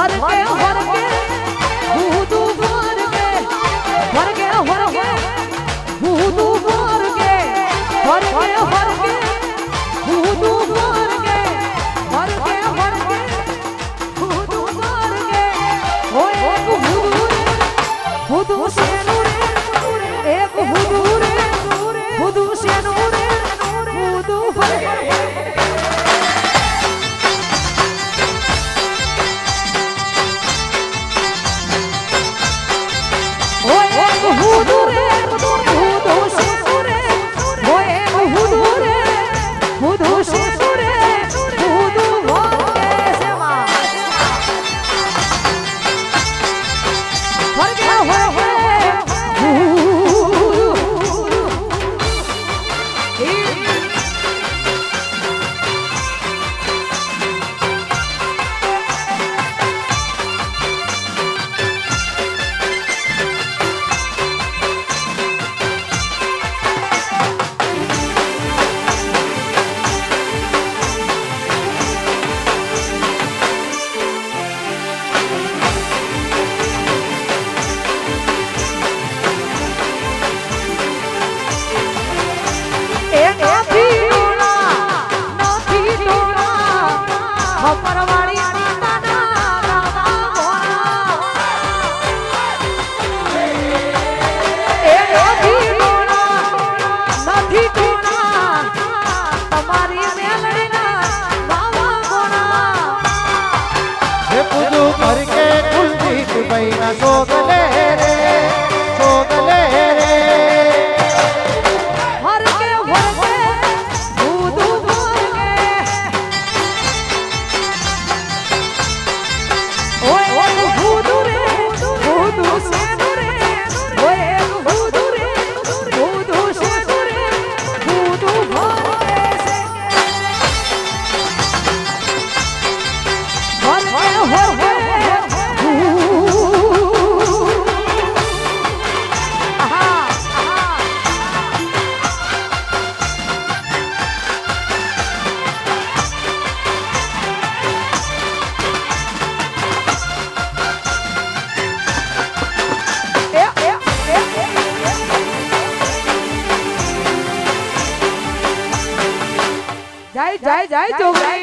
जाए जोगरी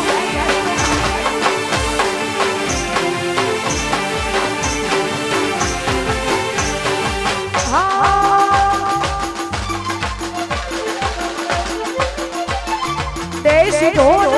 देश ढोल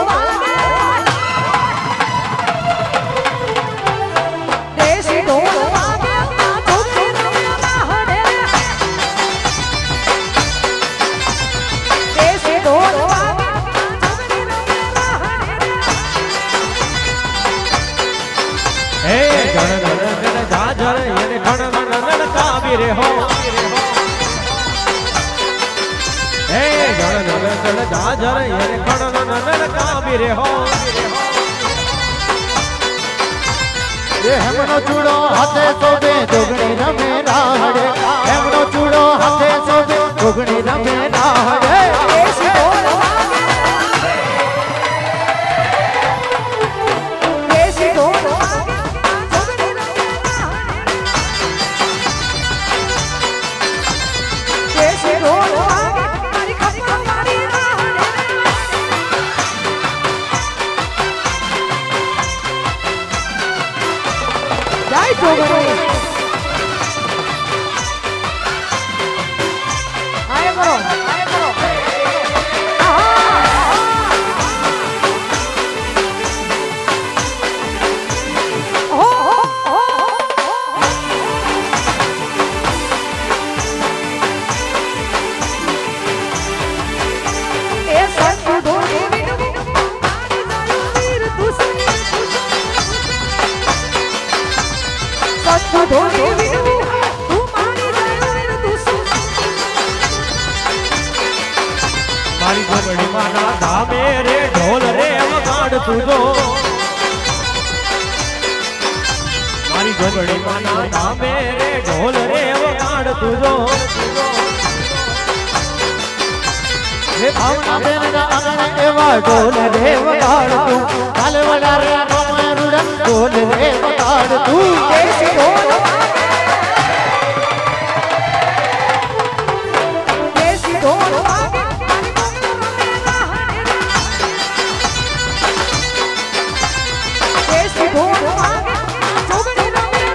हेमनो चूड़ो हाथे सोबे जोगणी रमे राहड़े हेमनो चूड़ो हाथे सोबे जोगणी रमे राहड़े मारी जोगणी माना धामे रे ढोल रे वगाड़ तुझो मारी जोगणी माना धामे रे ढोल रे वगाड़ तुझो हे भावना बेन ना अंगण एवा ढोल रे वगाड़ तू काल वडारे ચૂડન ઢોલ રે વગાડ તું દેશી ઢોલ દેશી ઢોલ દેશી ઢોલ જોગણી રમે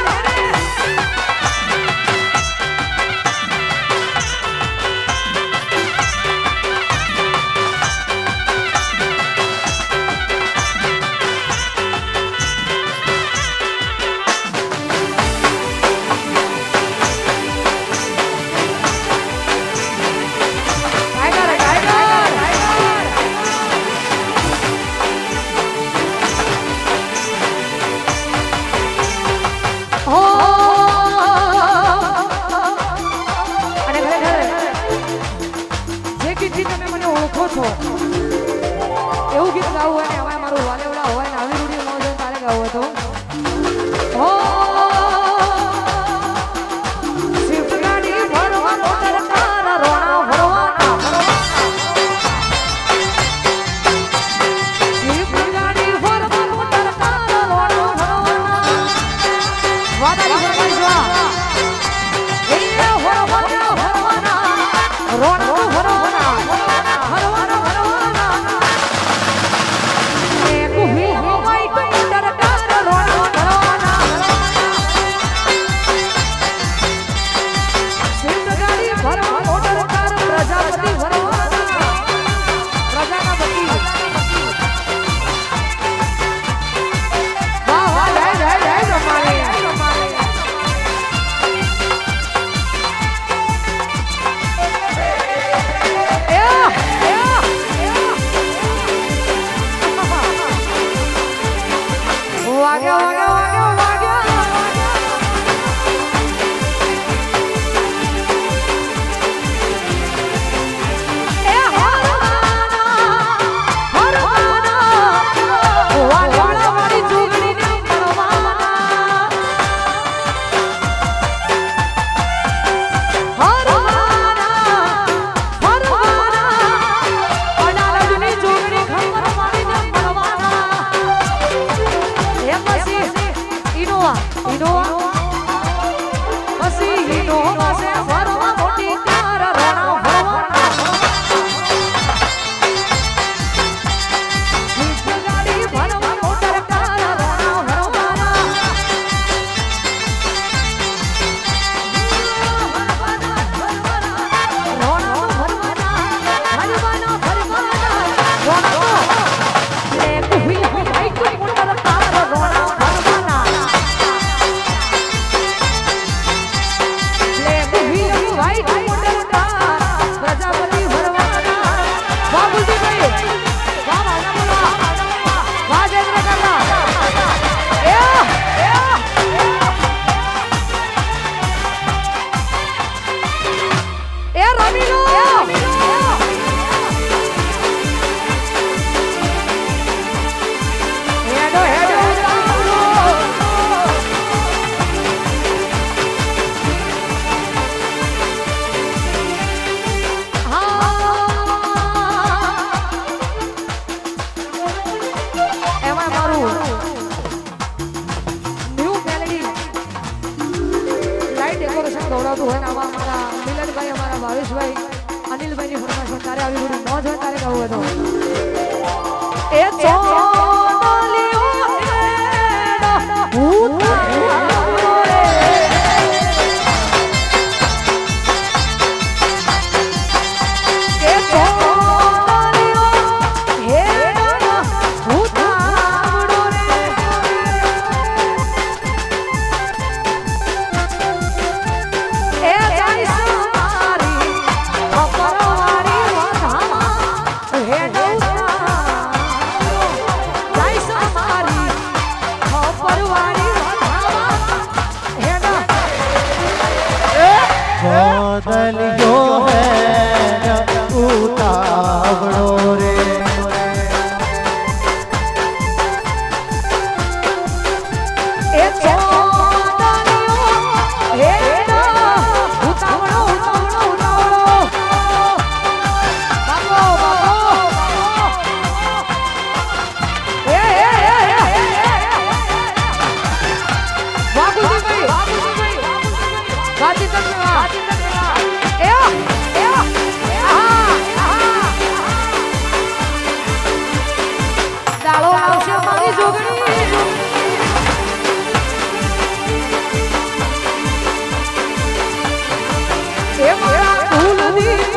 એવું ગીત ગાવું હોય ને હવે મારું વાલેવડા હોય ને આવી રૂડી ન હોય તારે ગાવું હોય તો શિફ્ટ ગાડી ભરવા મોટર કાર રોણા ભરવાના શિફ્ટ ગાડી ભરવા મોટર કાર રોણા ભરવાના વાદળી ભરવા એ ભરવાના રોણા ભરવાના ગૌરવતું હોય ને આમાં અમારા મિલનભાઈ અમારા ભાવેશભાઈ અનિલભાઈની ફરમાઈશ તારે આવી બધી મોજ હોય તારે ગાવું હતો એ વાચી તક એવો એવો દાળો આવશે મારી જોગણી એ મારા ભૂલ દી